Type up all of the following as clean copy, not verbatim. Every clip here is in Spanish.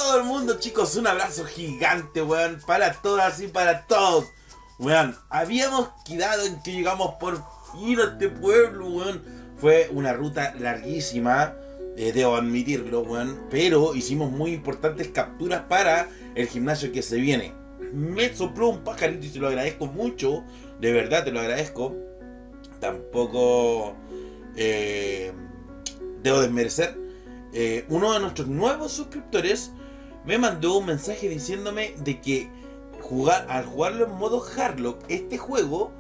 todo el mundo, chicos, un abrazo gigante, weón, para todas y para todos. Weón, habíamos quedado en que llegamos por fin a este pueblo, weón. Fue una ruta larguísima, debo admitirlo, weón, pero hicimos muy importantes capturas para el gimnasio que se viene. Me sopló un pajarito y se lo agradezco mucho, de verdad te lo agradezco. Tampoco debo desmerecer. Uno de nuestros nuevos suscriptores me mandó un mensaje diciéndome de que al jugarlo en modo Hardlock, este juego,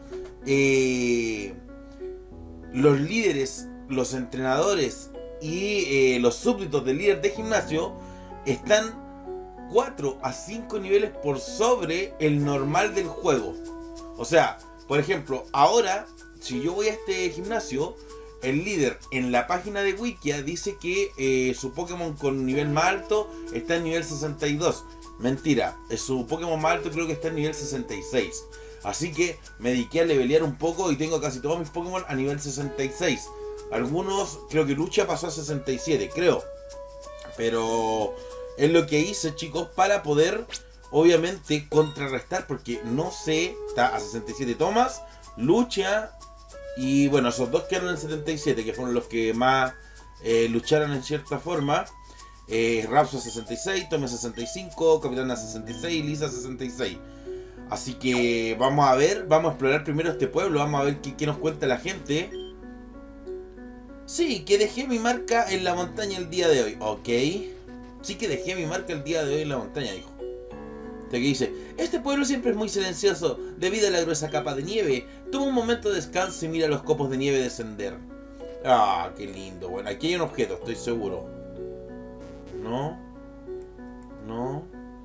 los líderes, los entrenadores y los súbditos del líder de gimnasio están 4 a 5 niveles por sobre el normal del juego. O sea, por ejemplo, ahora si yo voy a este gimnasio, el líder en la página de Wikia dice que su Pokémon con nivel más alto está en nivel 62. Mentira, su Pokémon más alto creo que está en nivel 66. Así que me dediqué a levelear un poco y tengo casi todos mis Pokémon a nivel 66. Algunos, creo que Lucha pasó a 67, creo. Pero es lo que hice, chicos, para poder, obviamente, contrarrestar. Porque no sé, está a 67 Thomas, Lucha... Y bueno, esos dos quedaron en 77, que fueron los que más lucharon en cierta forma. Rapso 66, Tome 65, Capitana 66, Lisa 66. Así que vamos a ver, vamos a explorar primero este pueblo, vamos a ver qué nos cuenta la gente. Sí, que dejé mi marca en la montaña el día de hoy. Ok. Sí que dejé mi marca el día de hoy en la montaña, dijo. Que dice, este pueblo siempre es muy silencioso debido a la gruesa capa de nieve. Toma un momento de descanso y mira los copos de nieve descender. Ah, qué lindo. Bueno, aquí hay un objeto, estoy seguro. No. No.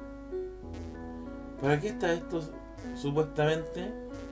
¿Para qué está esto supuestamente?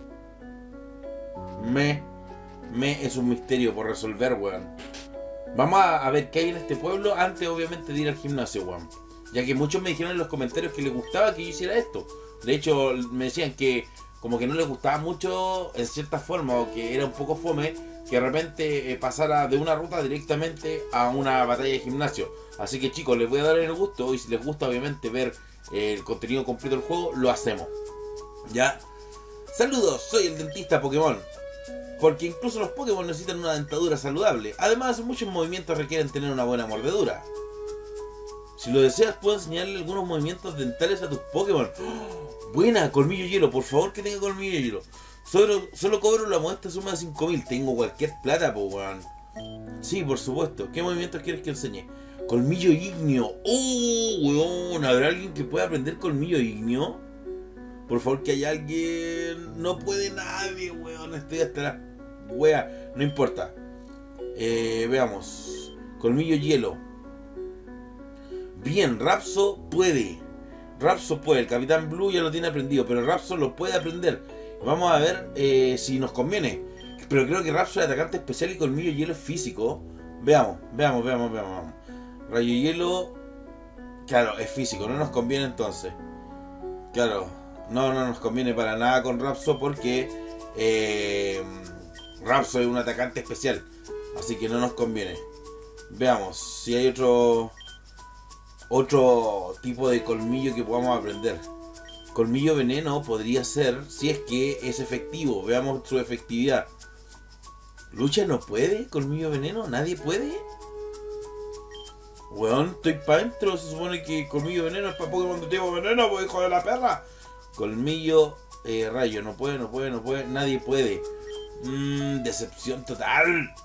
Es un misterio por resolver, weón. Vamos a ver qué hay en este pueblo antes, obviamente, de ir al gimnasio, weón. Ya que muchos me dijeron en los comentarios que les gustaba que yo hiciera esto. De hecho, me decían que como que no les gustaba mucho en cierta forma, o que era un poco fome, que de repente pasara de una ruta directamente a una batalla de gimnasio. Así que, chicos, les voy a dar el gusto, y si les gusta obviamente ver el contenido completo del juego, lo hacemos. ¿Ya? Saludos, soy el dentista Pokémon. Porque incluso los Pokémon necesitan una dentadura saludable. Además, muchos movimientos requieren tener una buena mordedura. Si lo deseas, puedo enseñarle algunos movimientos dentales a tus Pokémon. ¡Oh! Buena, colmillo hielo, por favor que tenga colmillo hielo. Solo cobro la modesta suma de 5000. Tengo cualquier plata, po, weón. Sí, por supuesto. ¿Qué movimientos quieres que enseñe? Colmillo ignio. ¡Oh, weón! ¿Habrá alguien que pueda aprender colmillo ignio? Por favor que haya alguien. No puede nadie, weón. Estoy hasta la wea. No importa. Veamos. Colmillo hielo. Bien, Rapso puede. Rapso puede. El Capitán Blue ya lo tiene aprendido, pero Rapso lo puede aprender. Vamos a ver si nos conviene. Pero creo que Rapso es atacante especial y Colmillo hielo es físico. Veamos. Rayo hielo. Claro, es físico. No nos conviene entonces. Claro. No nos conviene para nada con Rapso porque Rapso es un atacante especial. Así que no nos conviene. Veamos si hay otro tipo de colmillo que podamos aprender. Colmillo veneno podría ser si es que es efectivo. Veamos su efectividad. ¿Lucha no puede? ¿Colmillo veneno? ¿Nadie puede? Weón, estoy pa' dentro. Se supone que colmillo veneno es para Pokémon de tipo veneno, pues, hijo de la perra. Colmillo rayo. No puede. Nadie puede. Decepción total.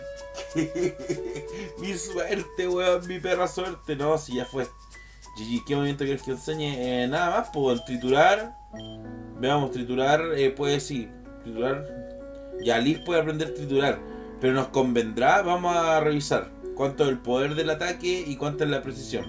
Mi suerte, weón, mi perra suerte. No, si ya fue. GG, ¿qué movimiento quieres que enseñe? Nada más, pues triturar. Veamos, triturar, puede sí. Triturar. Ya Liz puede aprender triturar. Pero nos convendrá, vamos a revisar cuánto es el poder del ataque y cuánto es la precisión.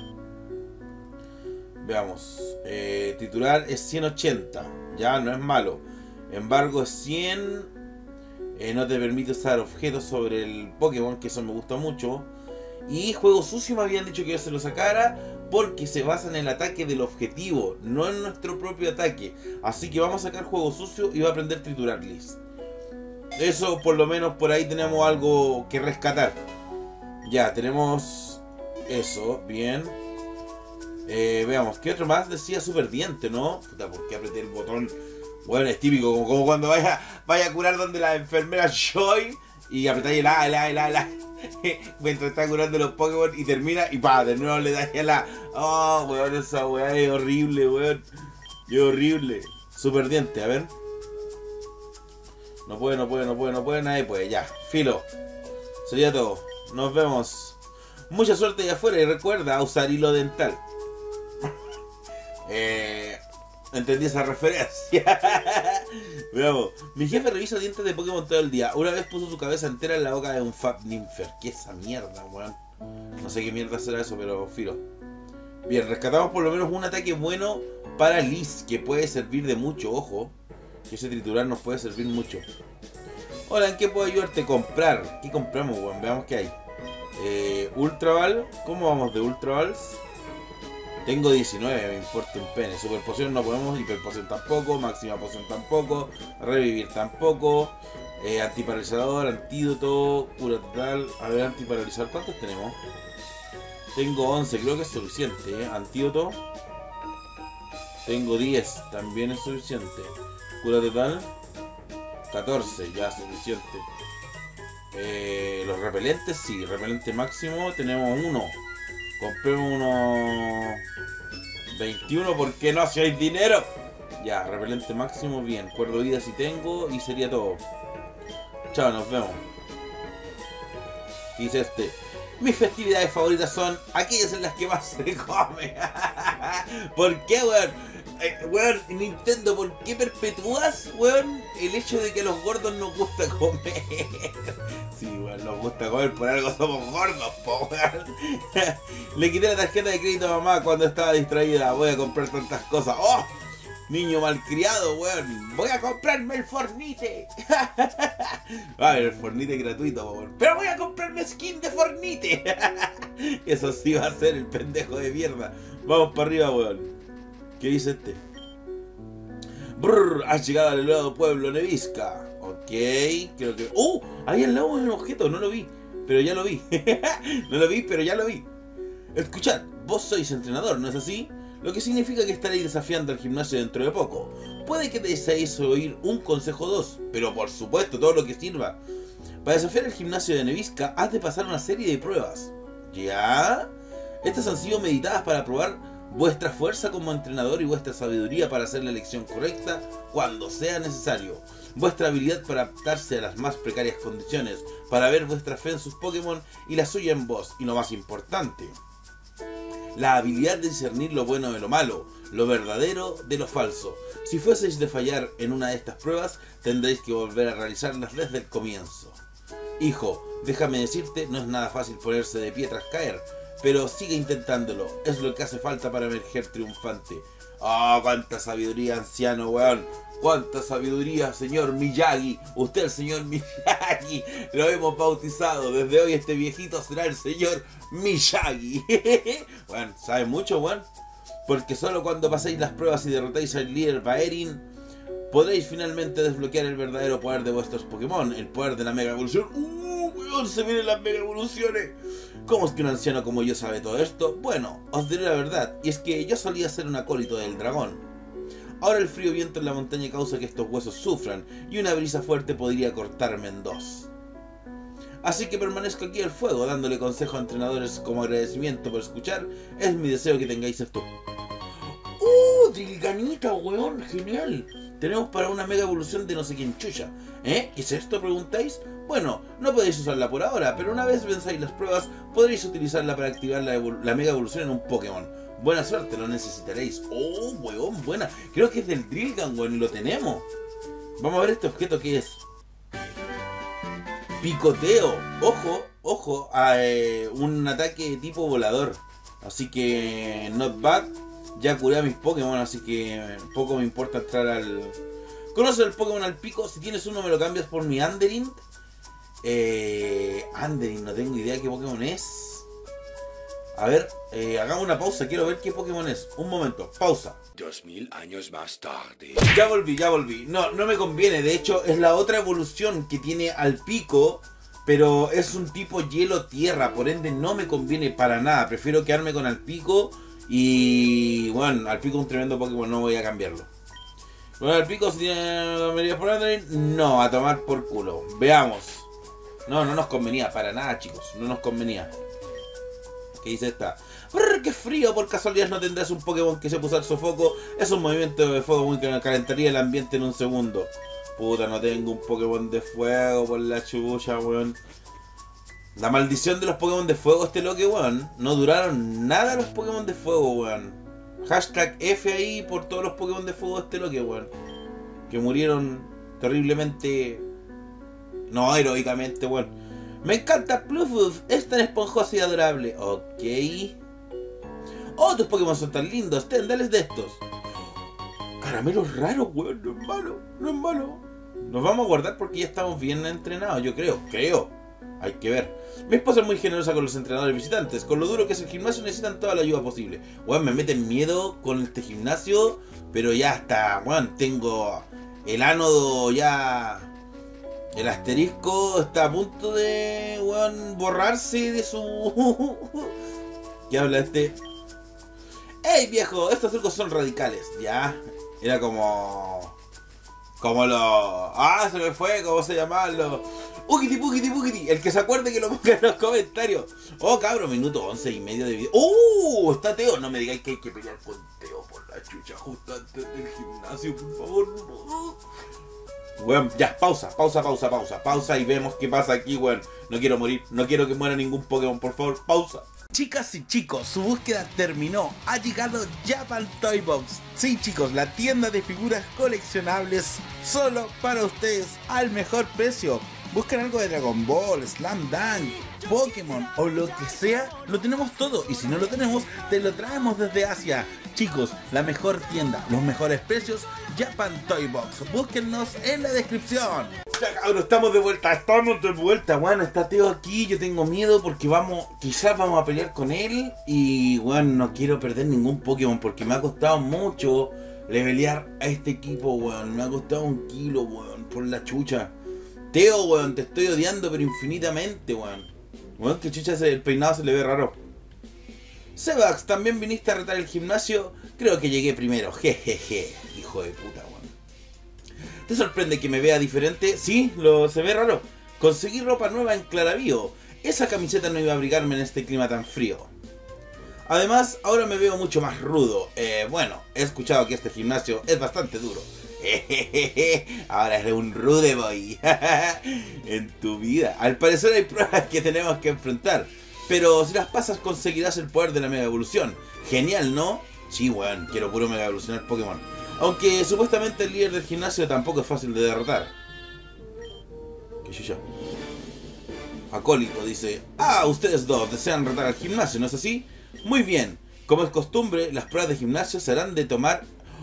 Veamos. Triturar es 180. Ya, no es malo. Embargo es 100. No te permite usar objetos sobre el Pokémon, que eso me gusta mucho. Y juego sucio me habían dicho que yo se lo sacara porque se basa en el ataque del objetivo, no en nuestro propio ataque. Así que vamos a sacar juego sucio y va a aprender triturar Liz. Eso por lo menos por ahí tenemos algo que rescatar. Ya, tenemos eso, bien. Veamos, ¿qué otro más decía? Super diente, ¿no? Puta, ¿por qué apreté el botón? Bueno, es típico, como cuando vaya a curar donde la enfermera Joy y apretáis el A. Mientras está curando los Pokémon y termina y pa, de nuevo le das el A. Oh, weón, esa weá es horrible, weón. Es horrible. Super diente, a ver. No puede, nadie puede, ya. Filo. Sería todo. Nos vemos. Mucha suerte allá afuera y recuerda usar hilo dental. Entendí esa referencia. Veamos. Mi jefe revisa dientes de Pokémon todo el día. Una vez puso su cabeza entera en la boca de un Fabninfer. ¿Qué es esa mierda, weón? No sé qué mierda será eso, pero filo. Bien, rescatamos por lo menos un ataque bueno para Liz, que puede servir de mucho, ojo. Que ese triturar nos puede servir mucho. Hola, ¿en qué puedo ayudarte? Comprar. ¿Qué compramos, weón? Veamos qué hay. Ultra Ball. ¿Cómo vamos de Ultra Balls? Tengo 19, me importa un pene. Super poción no podemos, hiper poción tampoco, máxima poción tampoco, revivir tampoco, antiparalizador, antídoto, cura total. A ver, antiparalizador, ¿cuántos tenemos? Tengo 11, creo que es suficiente, Antídoto. Tengo 10, también es suficiente. Cura total, 14, ya suficiente. Los repelentes, sí, repelente máximo, tenemos uno. Compremos unos 21, ¿por qué no? Si hay dinero. Ya, repelente máximo, bien. Cuerdo vida si tengo y sería todo. Chao, nos vemos. ¿Qué dice este? Mis festividades favoritas son aquellas en las que más se come. ¿Por qué, weón? Weón, Nintendo, ¿por qué perpetúas, weón, el hecho de que a los gordos nos gusta comer? Sí, weón, nos gusta comer, por algo somos gordos, po, weón. Le quité la tarjeta de crédito a mamá cuando estaba distraída. Voy a comprar tantas cosas. ¡Oh! Niño malcriado, weón. Voy a comprarme el Fornite. A ver, el Fornite gratuito, weón. Pero voy a comprarme skin de Fornite. Eso sí va a ser el pendejo de mierda. Vamos para arriba, weón. ¿Qué dice este? Brrr, has llegado al helado pueblo Nevisca. Ok, creo que... Ahí al lado hay un objeto, no lo vi, pero ya lo vi. No lo vi, pero ya lo vi. Escuchad, vos sois entrenador, ¿no es así? Lo que significa que estaréis desafiando al gimnasio dentro de poco. Puede que deseéis oír un consejo 2, pero por supuesto todo lo que sirva. Para desafiar el gimnasio de Nevisca has de pasar una serie de pruebas. ¿Ya? Estas han sido meditadas para probar vuestra fuerza como entrenador y vuestra sabiduría para hacer la elección correcta cuando sea necesario. Vuestra habilidad para adaptarse a las más precarias condiciones, para ver vuestra fe en sus Pokémon y la suya en vos. Y lo más importante, la habilidad de discernir lo bueno de lo malo, lo verdadero de lo falso. Si fueseis de fallar en una de estas pruebas, tendréis que volver a realizarlas desde el comienzo. Hijo, déjame decirte, no es nada fácil ponerse de pie tras caer, pero sigue intentándolo, es lo que hace falta para emerger triunfante. ¡Oh, cuánta sabiduría, anciano, weón! ¡Cuánta sabiduría, señor Miyagi! Usted, el señor Miyagi, lo hemos bautizado. Desde hoy este viejito será el señor Miyagi. Bueno, ¿sabe mucho, weón? Porque solo cuando paséis las pruebas y derrotéis al líder Baerin, podréis finalmente desbloquear el verdadero poder de vuestros Pokémon, el poder de la Mega Evolución. Weón, se vienen las Mega Evoluciones. ¿Cómo es que un anciano como yo sabe todo esto? Bueno, os diré la verdad, y es que yo solía ser un acólito del dragón. Ahora el frío viento en la montaña causa que estos huesos sufran, y una brisa fuerte podría cortarme en dos. Así que permanezco aquí al fuego, dándole consejo a entrenadores como agradecimiento por escuchar. Es mi deseo que tengáis esto. Dilganita, weón, genial. Tenemos para una mega evolución de no sé quién chucha. ¿Qué es esto? Preguntáis. Bueno, no podéis usarla por ahora, pero una vez venzáis las pruebas, podréis utilizarla para activar la mega evolución en un Pokémon. Buena suerte, lo necesitaréis. Oh, weón, buena. Creo que es del Drillgan, weón, y lo tenemos. Vamos a ver este objeto que es. Picoteo. Ojo, ojo, a un ataque tipo volador. Así que, not bad. Ya curé a mis Pokémon, así que poco me importa entrar al... ¿Conoces el Pokémon al pico? Si tienes uno me lo cambias por mi Anderind. Anderind, no tengo idea qué Pokémon es. A ver, hagamos una pausa, quiero ver qué Pokémon es. Un momento, pausa. 2000 años más tarde. Ya volví. No me conviene, de hecho es la otra evolución que tiene al pico, pero es un tipo hielo-tierra, por ende no me conviene para nada. Prefiero quedarme con al pico Y bueno, al pico un tremendo Pokémon, no voy a cambiarlo. Bueno, al pico si tiene medidas por Android, no, a tomar por culo. Veamos. No nos convenía para nada, chicos, no nos convenía. ¿Qué dice esta? Brr, qué frío, por casualidad no tendrás un Pokémon que sepa usar Sofoco. Es un movimiento de fuego muy que calentaría el ambiente en un segundo. Puta, no tengo un Pokémon de fuego por la chucha, weón. La maldición de los Pokémon de fuego, este loque, weón. No duraron nada los Pokémon de fuego, weón. Hashtag F ahí por todos los Pokémon de fuego, este loque, weón. Que murieron terriblemente. No, heroicamente, weón. Me encanta Pluffus, es tan esponjoso y adorable. Ok. Oh, tus Pokémon son tan lindos, dales de estos. Caramelos raros, weón, no es malo, no es malo. Nos vamos a guardar porque ya estamos bien entrenados, yo creo. Hay que ver. Mi esposa es muy generosa con los entrenadores visitantes. Con lo duro que es el gimnasio necesitan toda la ayuda posible. Weón, me meten miedo con este gimnasio. Pero ya hasta, weón, tengo el ánodo ya. El asterisco está a punto de, weón, borrarse de su... ¿Qué habla este? ¡Ey, viejo! Estos trucos son radicales. Ya. Era como... Como los... Ah, se me fue. ¿Cómo se llamaban los...? Ukiti, pukiti, pukiti. El que se acuerde que lo ponga en los comentarios. Oh, cabrón, minuto 11 y medio de video. Está Teo. No me digáis que hay que pelear con Teo por la chucha justo antes del gimnasio, por favor. No. Weón, ya, pausa y vemos qué pasa aquí, weón. No quiero morir, no quiero que muera ningún Pokémon, por favor, pausa. Chicas y chicos, su búsqueda terminó. Ha llegado Japan Toy Box. Sí, chicos, la tienda de figuras coleccionables solo para ustedes al mejor precio. Buscan algo de Dragon Ball, Slam Dunk, Pokémon o lo que sea, lo tenemos todo. Y si no lo tenemos, te lo traemos desde Asia. Chicos, la mejor tienda, los mejores precios, Japan Toy Box. Búsquennos en la descripción. Ya, cabrón, estamos de vuelta, bueno, está Teo aquí. Yo tengo miedo porque quizás vamos a pelear con él. Y bueno, no quiero perder ningún Pokémon porque me ha costado mucho levelear a este equipo, weón. Me ha costado 1 kilo, weón, por la chucha. Teo, weón, te estoy odiando pero infinitamente, weón. Weón, que chucha, el peinado se le ve raro. Sebax, ¿también viniste a retar el gimnasio? Creo que llegué primero, jejeje, hijo de puta, weón. ¿Te sorprende que me vea diferente? Sí, se ve raro. Conseguí ropa nueva en Claravío. Esa camiseta no iba a abrigarme en este clima tan frío. Además, ahora me veo mucho más rudo. Bueno, he escuchado que este gimnasio es bastante duro. Ahora eres un rude boy en tu vida. Al parecer hay pruebas que tenemos que enfrentar, pero si las pasas conseguirás el poder de la mega evolución. Genial, ¿no? Sí, weón, quiero puro mega evolucionar Pokémon. Aunque supuestamente el líder del gimnasio tampoco es fácil de derrotar. ¿Qué chucha? Acólito dice: ah, ustedes dos desean retar al gimnasio, ¿no es así? Muy bien, como es costumbre, las pruebas de gimnasio serán de tomar...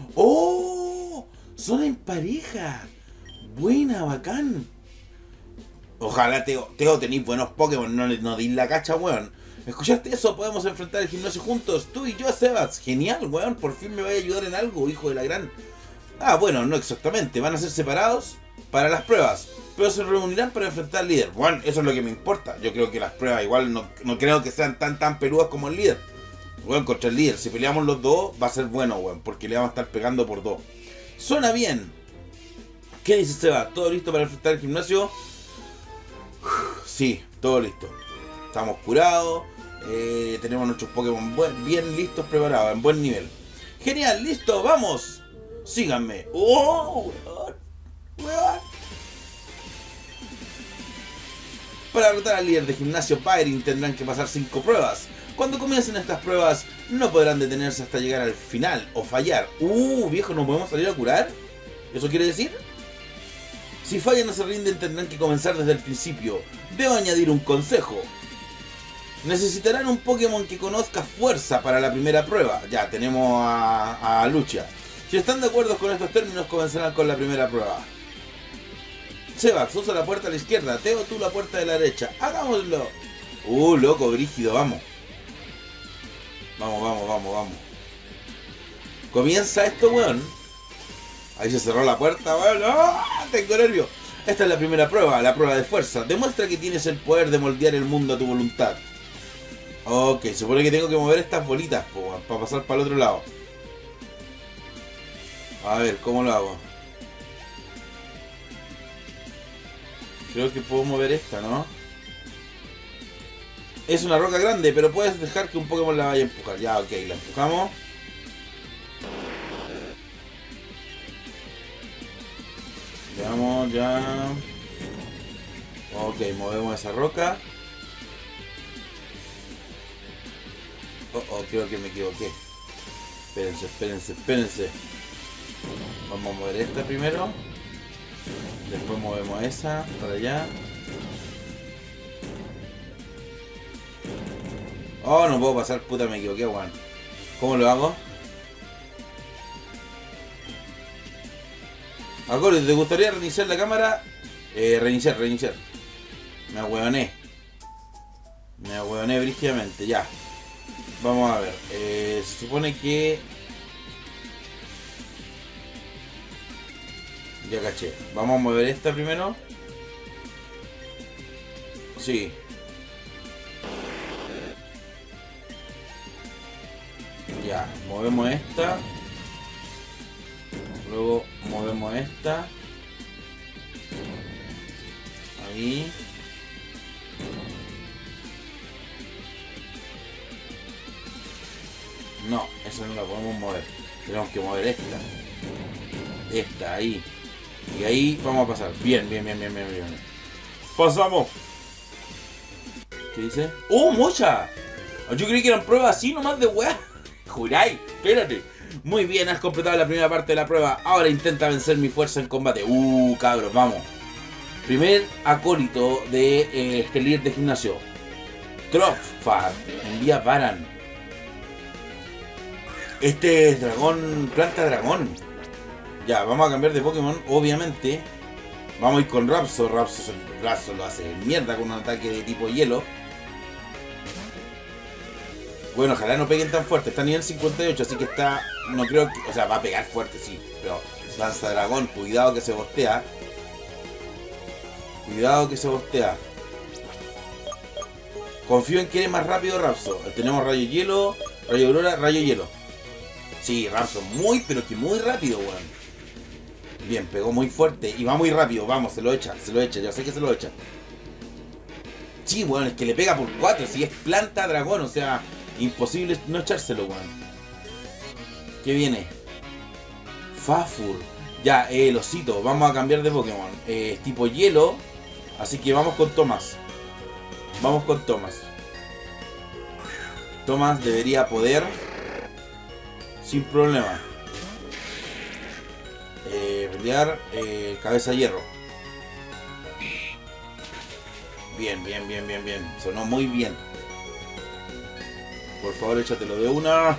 ¡Oh! Son en pareja. Buena, bacán. Ojalá, Teo, tenéis buenos Pokémon, no deis la cacha, weón. ¿Escuchaste eso? Podemos enfrentar el gimnasio juntos, tú y yo, Sebas. Genial, weón, por fin me va a ayudar en algo, hijo de la gran... Ah, bueno, no exactamente, van a ser separados para las pruebas, pero se reunirán para enfrentar al líder. Bueno, eso es lo que me importa. Yo creo que las pruebas igual no creo que sean tan peludas como el líder. Weón, contra el líder, si peleamos los dos va a ser bueno, weón, porque le vamos a estar pegando por 2. Suena bien. ¿Qué dice Seba? ¿Todo listo para enfrentar el gimnasio? Sí, todo listo. Estamos curados. Tenemos nuestros Pokémon bien listos, preparados, en buen nivel. Genial, listo, vamos. Síganme. ¡Oh, weón! Para derrotar al líder de gimnasio Pyrin tendrán que pasar 5 pruebas. Cuando comiencen estas pruebas no podrán detenerse hasta llegar al final o fallar. Viejo, ¿no podemos salir a curar? ¿Eso quiere decir? Si fallan o se rinden tendrán que comenzar desde el principio. Debo añadir un consejo. Necesitarán un Pokémon que conozca fuerza para la primera prueba. Ya, tenemos a Lucha. Si están de acuerdo con estos términos, comenzarán con la primera prueba. Sebax, usa la puerta a la izquierda. Teo, tú la puerta de la derecha. ¡Hagámoslo! Loco, brígido, vamos. Vamos. Comienza esto, weón. Ahí se cerró la puerta, weón. ¡Oh! Tengo nervio. Esta es la primera prueba, la prueba de fuerza. Demuestra que tienes el poder de moldear el mundo a tu voluntad. Ok, supone que tengo que mover estas bolitas, po, weón, para pasar para el otro lado. A ver, ¿cómo lo hago? Creo que puedo mover esta, ¿no? Es una roca grande, pero puedes dejar que un Pokémon la vaya a empujar. Ya, ok, la empujamos. Veamos, ya. Ok, movemos esa roca. Oh, creo que me equivoqué. Espérense. Vamos a mover esta primero. Después movemos esa para allá. Oh, no puedo pasar, puta, me equivoqué, weón. ¿Cómo lo hago? Acorde, ¿te gustaría reiniciar la cámara? Reiniciar. Me ahueoné brígidamente, ya. Vamos a ver. Se supone que... Ya caché. Vamos a mover esta primero. Sí. Ya, movemos esta. Luego movemos esta. Ahí. No, esa no la podemos mover. Tenemos que mover esta. Esta, ahí. Y ahí vamos a pasar. Bien. ¡Pasamos! ¿Qué dice? ¡Oh, mocha! Yo creí que eran pruebas así nomás de weá. Juráis, espérate. Muy bien, has completado la primera parte de la prueba. Ahora intenta vencer mi fuerza en combate. Cabros, vamos. Primer acólito de este líder de gimnasio. Tropfar. Envía Baran. Este es dragón, planta dragón. Ya, vamos a cambiar de Pokémon, obviamente. Vamos a ir con Rapso. Rapso lo hace mierda con un ataque de tipo hielo. Bueno, ojalá no peguen tan fuerte. Está a nivel 58, así que está... No creo que... O sea, va a pegar fuerte, sí. Pero lanza dragón, cuidado que se bostea. Confío en que eres más rápido, Rapso. Tenemos rayo hielo, rayo aurora, rayo hielo. Sí, Rapso, pero que muy rápido, weón. Bien, pegó muy fuerte y va muy rápido. Vamos, se lo echa. Yo sé que se lo echa. Sí, weón, es que le pega por 4. Si es planta dragón, o sea... Imposible no echárselo, weón. ¿Qué viene? Fafur. Ya, el osito. Vamos a cambiar de Pokémon. Es tipo hielo. Así que vamos con Thomas. Thomas debería poder sin problema pelear cabeza hierro. Bien. Sonó muy bien. Por favor, échatelo de una.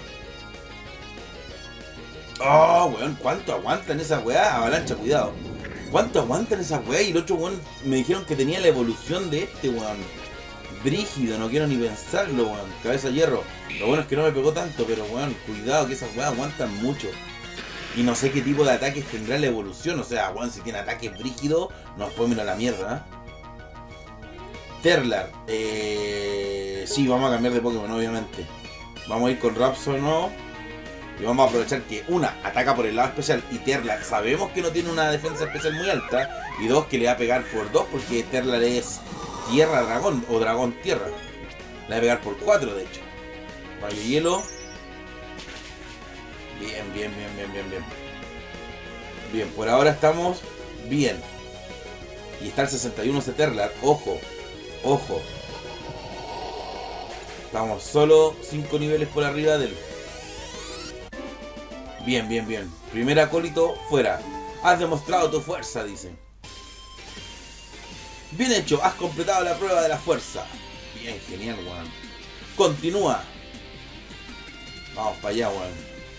Oh, weón, ¿cuánto aguantan esas weas? Avalancha, cuidado. ¿Cuánto aguantan esas weas? Y el otro weón me dijeron que tenía la evolución de este weón. Brígido, no quiero ni pensarlo, weón. Cabeza hierro. Lo bueno es que no me pegó tanto, pero weón, cuidado que esas weas aguantan mucho. Y no sé qué tipo de ataques tendrá la evolución. O sea, weón, si tiene ataques brígidos, nos puede mirar la mierda, ¿eh? Terlar. Sí, vamos a cambiar de Pokémon, obviamente. Vamos a ir con Rapso, ¿no? Y vamos a aprovechar que una, ataca por el lado especial. Y Terlar, sabemos que no tiene una defensa especial muy alta. Y dos, que le va a pegar por 2 porque Terlar es tierra dragón o dragón tierra. Le va a pegar por 4, de hecho. Rayo hielo. Bien. Bien, por ahora estamos bien. Y está el 61 ese Terlar, ojo. Estamos solo 5 niveles por arriba del... Bien. Primer acólito fuera. Has demostrado tu fuerza, dice. Bien hecho, has completado la prueba de la fuerza. Bien, genial, weón. Continúa. Vamos para allá, weón.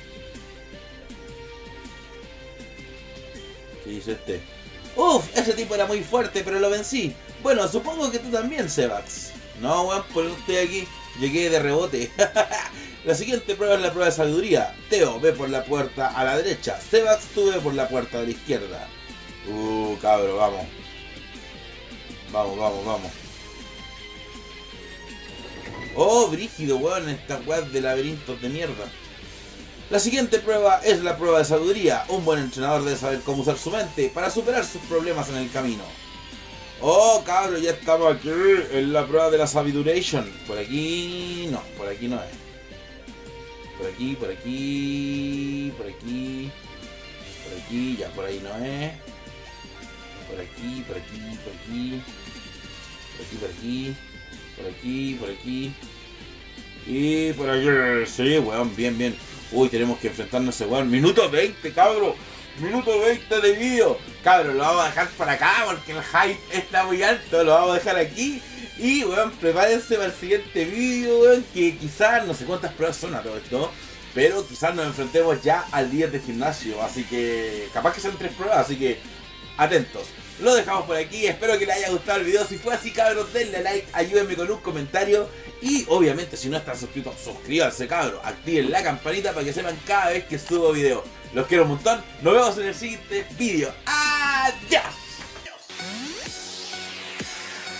¿Qué dice este? Uf, ese tipo era muy fuerte, pero lo vencí. Bueno, supongo que tú también, Sebax. No, weón, por eso estoy aquí. Llegué de rebote. La siguiente prueba es la prueba de sabiduría. Teo, ve por la puerta a la derecha. Sebax, tú ve por la puerta de la izquierda. Cabro, vamos. Vamos. Oh, brígido, weón, estas weas de laberintos de mierda. La siguiente prueba es la prueba de sabiduría. Un buen entrenador debe saber cómo usar su mente para superar sus problemas en el camino. Oh, cabrón, ya estamos aquí en la prueba de la sabiduration. Por aquí no es. Por aquí, por aquí, por aquí, por aquí, ya por ahí no es. Por aquí, por aquí, por aquí, por aquí, por aquí, por aquí, por aquí. Y por aquí, sí, weón, bien, bien. Uy, tenemos que enfrentarnos a ese weón. Minuto 20, cabrón. Minuto 20 de vídeo. Cabrón, lo vamos a dejar por acá porque el hype está muy alto. Lo vamos a dejar aquí. Y, weón, prepárense para el siguiente vídeo, weón. Que quizás, no sé cuántas pruebas son a todo esto. Pero quizás nos enfrentemos ya al día de gimnasio. Así que, capaz que sean 3 pruebas. Así que, atentos. Lo dejamos por aquí, espero que les haya gustado el video. Si fue así, cabros, denle like, ayúdenme con un comentario. Y obviamente si no están suscritos, suscríbanse, cabros. Activen la campanita para que sepan cada vez que subo video. Los quiero un montón, nos vemos en el siguiente video. ¡Adiós!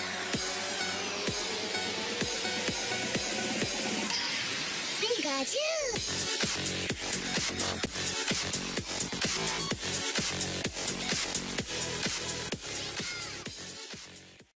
Pikachu!